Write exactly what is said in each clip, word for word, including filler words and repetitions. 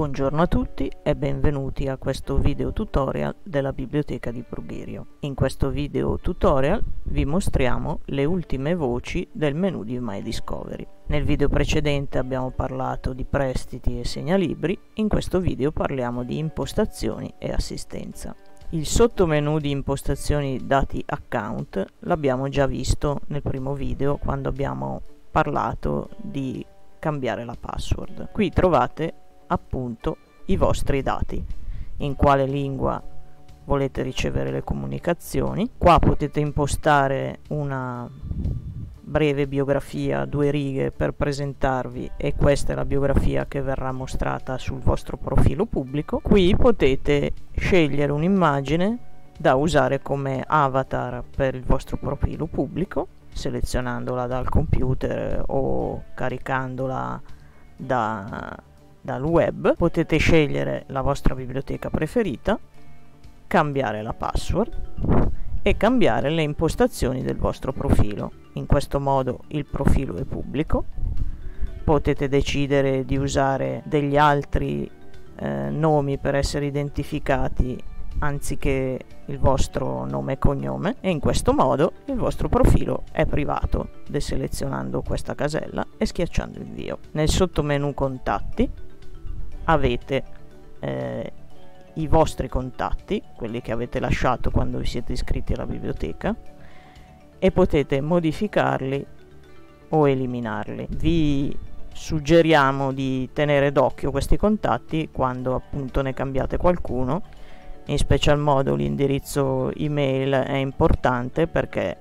Buongiorno a tutti e benvenuti a questo video tutorial della Biblioteca di Brugherio. In questo video tutorial vi mostriamo le ultime voci del menu di My Discovery. Nel video precedente abbiamo parlato di prestiti e segnalibri, in questo video parliamo di impostazioni e assistenza. Il sottomenu di impostazioni dati account l'abbiamo già visto nel primo video quando abbiamo parlato di cambiare la password. Qui trovate appunto i vostri dati, in quale lingua volete ricevere le comunicazioni. Qua potete impostare una breve biografia, due righe per presentarvi, e questa è la biografia che verrà mostrata sul vostro profilo pubblico. Qui potete scegliere un'immagine da usare come avatar per il vostro profilo pubblico, selezionandola dal computer o caricandola da dal web. Potete scegliere la vostra biblioteca preferita, cambiare la password e cambiare le impostazioni del vostro profilo. In questo modo il profilo è pubblico. Potete decidere di usare degli altri eh, nomi per essere identificati anziché il vostro nome e cognome, e in questo modo il vostro profilo è privato, deselezionando questa casella e schiacciando invio. Nel sottomenu contatti avete eh, i vostri contatti, quelli che avete lasciato quando vi siete iscritti alla biblioteca, e potete modificarli o eliminarli. Vi suggeriamo di tenere d'occhio questi contatti quando appunto ne cambiate qualcuno. In special modo l'indirizzo email è importante perché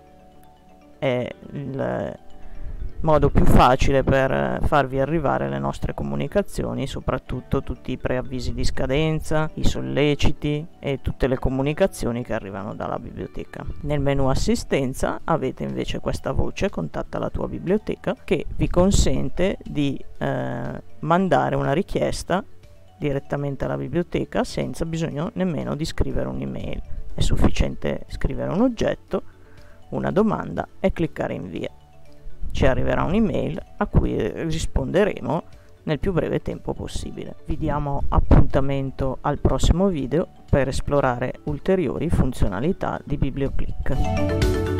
è il modo più facile per farvi arrivare le nostre comunicazioni, soprattutto tutti i preavvisi di scadenza, i solleciti e tutte le comunicazioni che arrivano dalla biblioteca. Nel menu assistenza avete invece questa voce contatta la tua biblioteca, che vi consente di eh, mandare una richiesta direttamente alla biblioteca senza bisogno nemmeno di scrivere un'email. È sufficiente scrivere un oggetto, una domanda e cliccare invia. Ci arriverà un'email a cui risponderemo nel più breve tempo possibile. Vi diamo appuntamento al prossimo video per esplorare ulteriori funzionalità di BiblioClick.